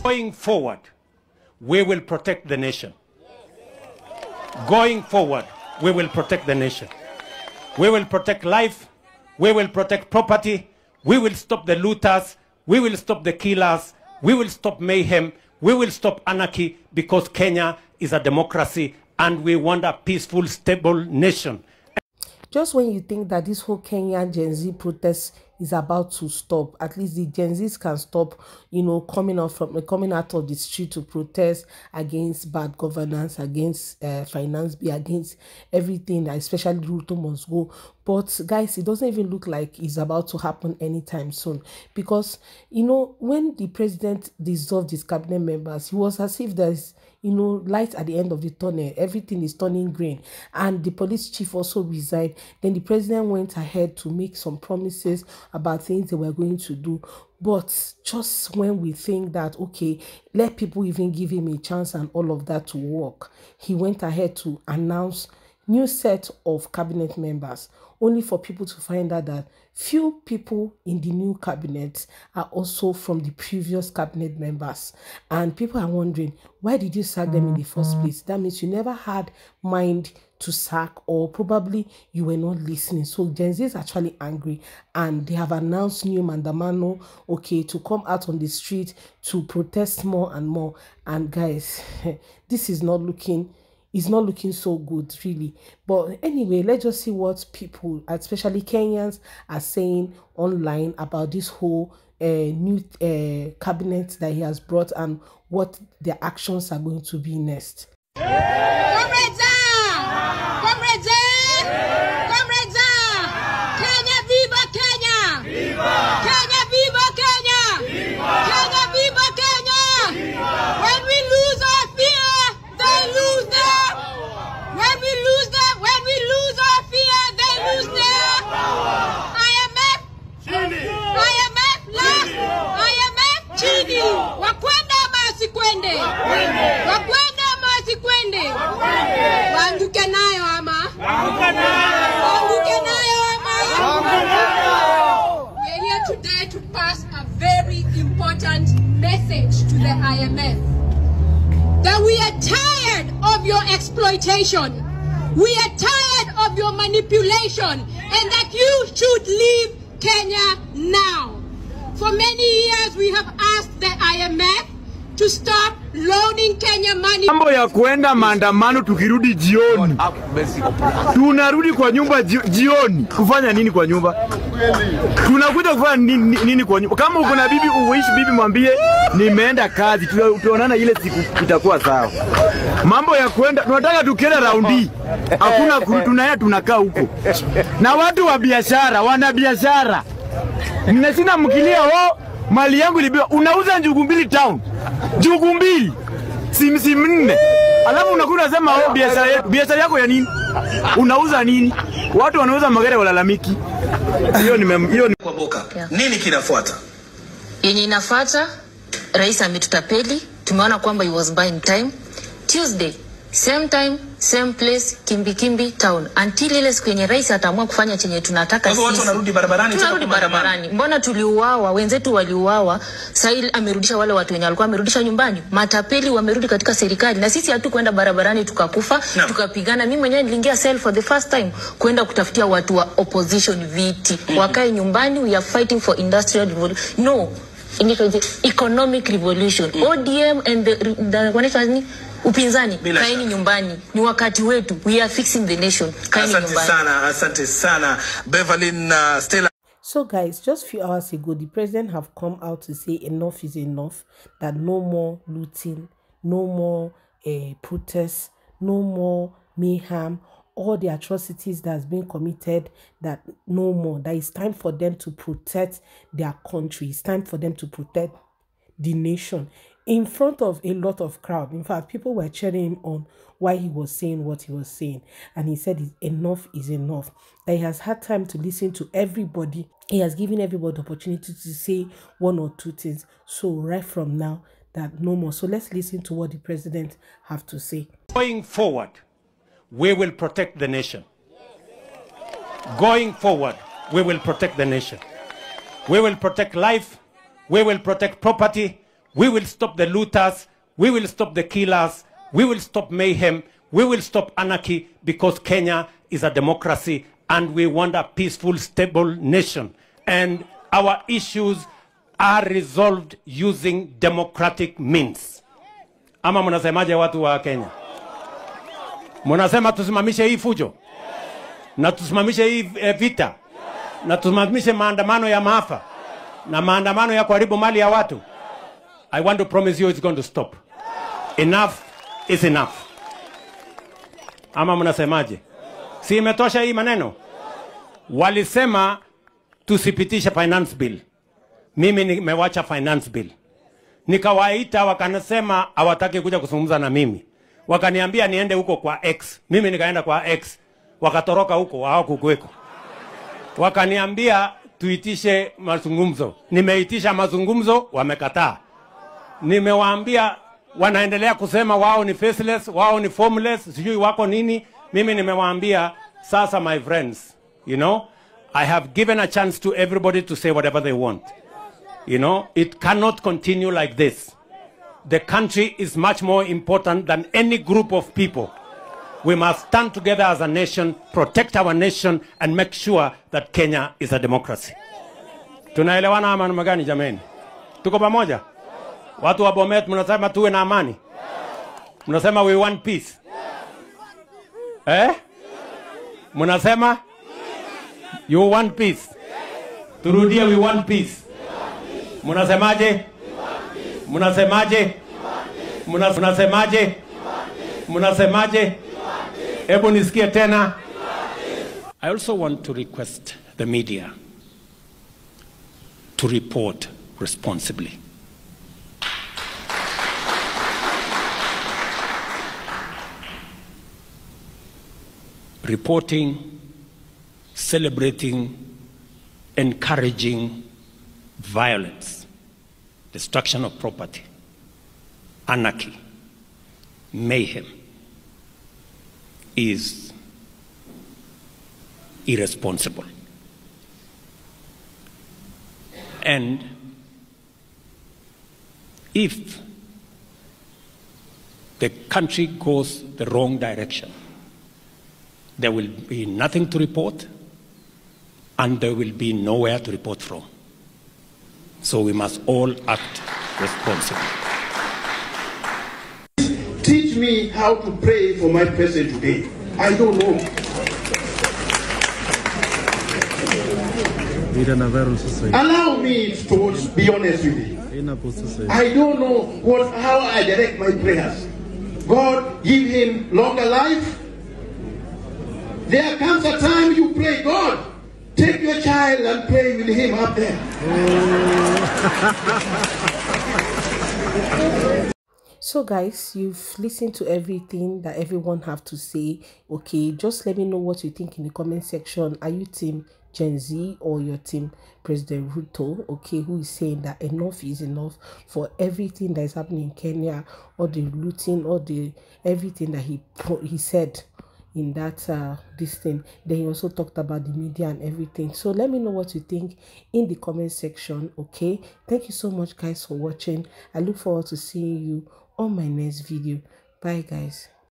Going forward, we will protect the nation. Going forward, we will protect the nation. We will protect life. We will protect property. We will stop the looters. We will stop the killers. We will stop mayhem. We will stop anarchy, because Kenya is a democracy and we want a peaceful, stable nation. Just when you think that this whole Kenyan Gen Z protest is about to stop, at least the Gen Zs can stop, coming out of the street to protest against bad governance, against finance bill, against everything, especially Ruto must go. But guys, it doesn't even look like it's about to happen anytime soon, because when the president dissolved his cabinet members, it was as if there's light at the end of the tunnel. Everything is turning green, and the police chief also resigned. Then the president went ahead to make some promises about things they were going to do. But just when we think that, okay, let people even give him a chance and all of that to work, he went ahead to announce new set of cabinet members, only for people to find out that few people in the new cabinet are also from the previous cabinet members. And people are wondering, why did you sack them in the first place? That means you never had mind to sack, or probably you were not listening. So Gen Z is actually angry, and they have announced new Mandamano, okay, to come out on the street to protest more and more. And guys, this is not looking so good, really. But anyway, let's just see what people, especially Kenyans, are saying online about this whole new cabinet that he has brought, and what their actions are going to be next. Kenya, viva Kenya! Viva! Kenya, viva Kenya! Viva! Kenya, viva Kenya! Viva! When we lose our fear, they lose their power. When we lose our fear, they lose their power. IMF, IMF, IMF, chini. Wakwenda masikwende. Wakwenda masikwende. Wanduke nayo ama. Wanduke nayo ama. We are here today to pass a very important message to the IMF. That we are tired of your exploitation. We are tired of your manipulation, and that you should leave Kenya now. For many years we have asked the IMF to stop loaning Kenya money. Mambo ya kuenda maandamano tukirudi jioni. Tunarudi kwa nyumba jioni. Kufanya nini kwa nyumba? Tunakuja kufanya nini kwa nyumba? Kama uko na bibi, uishi bibi, mwambie nimeenda kazi. Tuonana ile siku itakuwa sawa. Mambo ya kuenda, tunataka tukienda raundi. Hakuna tunaenda tunakaa huko. Na watu wa biashara, wana biashara. Ninasina mkilia mali yangu ilibiwa. Unauza njugu mbili town. Njugu mbili. Simsi 4. Alafu unakuwa unasema biashara yako ya nini? Unauza nini? Watu wanauza magari walalamiki. Hiyo ni kwa boka. Yeah. Nini kinafuata? Yenye inafuata, rais ametutapeli. Tumeona kwamba he was buying time. Tuesday, same time, same place, kimbi town. Until ile siku yenye rais ataamua kufanya chenye tunataka sisi. Watu wanarudi barabarani. Tunarudi barabarani. Mbona tuliuawa, wenzetu waliuawa, Sail amerudisha wale watu wenye alikuwa amerudisha nyumbani. Matapeli wamerudi katika serikali, na sisi hatukwenda barabarani tukakufa, tukapigana. Mimi mwenyewe niliingia cell for the first time kwenda kutafutia watu wa opposition viti. Wakae nyumbani. We are fighting for industrial revolution. No, economic revolution. ODM and the upinzani, kaini nyumbani. Ni wakati wetu. We are fixing the nation. Kaini nyumbani. Asante sana. Beverly na Stella. So guys, just few hours ago, the president have come out to say enough is enough, that no more looting, no more protests, no more mayhem, all the atrocities that has been committed, that no more. That it's time for them to protect their country. It's time for them to protect the nation. In front of a lot of crowd. In fact, people were cheering him on while he was saying what he was saying. And he said enough is enough. That he has had time to listen to everybody. He has given everybody the opportunity to say one or two things. So right from now, that no more. So let's listen to what the president have to say. Going forward, we will protect the nation. Going forward, we will protect the nation. We will protect life. We will protect property. We will stop the looters. We will stop the killers. We will stop mayhem. We will stop anarchy, because Kenya is a democracy and we want a peaceful, stable nation. And our issues are resolved using democratic means. Ama mnasemaje watu wa Kenya? Mnasema tusimamishe hii fujo? Na tusimamishe hii vita? Na tusimamishe maandamano ya maafa? Na maandamano ya kuharibu mali ya watu? I want to promise you it's going to stop. Enough is enough. Ama mnasemaje? Si imetosha hii maneno? Walisema tusipitishe finance bill. Mimi nimewacha finance bill. Nikawaita wakanasema hawataki kuja kuzungumza na mimi. Wakaniambia niende huko kwa X. Mimi nikaenda kwa X. Wakatoroka huko, hawakukuweko. Wakaniambia tuitishe mazungumzo. Nimeitisha mazungumzo, wamekataa. Nimewaambia wanaendelea kusema wao ni faceless, wao ni formless, sijui wako nini. Mimi nimewaambia sasa, my friends, you know, I have given a chance to everybody to say whatever they want. You know, it cannot continue like this. The country is much more important than any group of people. We must stand together as a nation, protect our nation, and make sure that Kenya is a democracy. Tunaelewana ama namna gani jameni? Tuko pamoja? Watu wa Bomet mnasema tuwe na amani? Mnasema we want peace? Mnasema you want peace? Turudie, we want peace. Mnasemaje? Mnasemaje? Mnasemaje? Mnasemaje? Hebu nisikie tena. I also want to request the media to report responsibly. Reporting, celebrating, encouraging violence, destruction of property, anarchy, mayhem is irresponsible. And if the country goes the wrong direction, there will be nothing to report and there will be nowhere to report from. So we must all act responsibly. Teach me how to pray for my president today. I don't know. Allow me to be honest with you. I don't know how I direct my prayers. God, give him longer life. There comes a time you pray, God, take your child and pray with him up there. So guys, you've listened to everything that everyone have to say. Okay, just let me know what you think in the comment section. Are you team Gen Z or your team President Ruto? Okay, who is saying that enough is enough for everything that is happening in Kenya, or the looting, or the everything that he said in that this thing. Then he also talked about the media and everything. So let me know what you think in the comment section. Okay, thank you so much guys for watching. I look forward to seeing you on my next video. Bye guys.